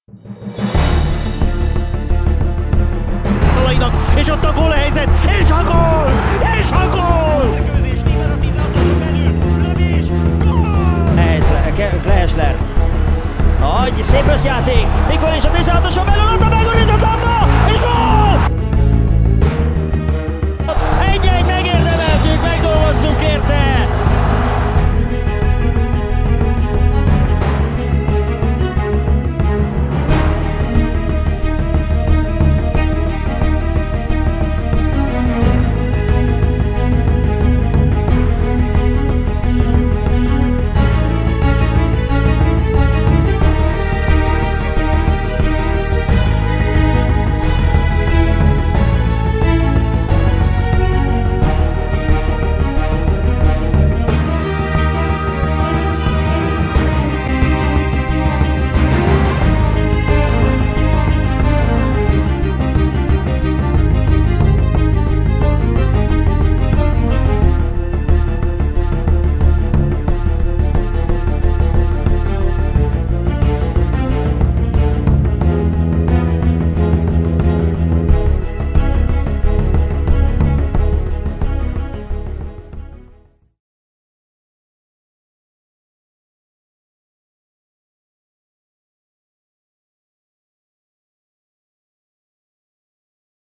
És ott a gólhelyzet, és a gól! És a gól! Megőzés, Liber a 16-oson belül, lövés, gól! Glesler. Nagy, szép összjáték, Mikor is a 16-oson belül, ott a megúrított labda, és gól! 1-1 megérdemeltük, megdolgoztunk érte!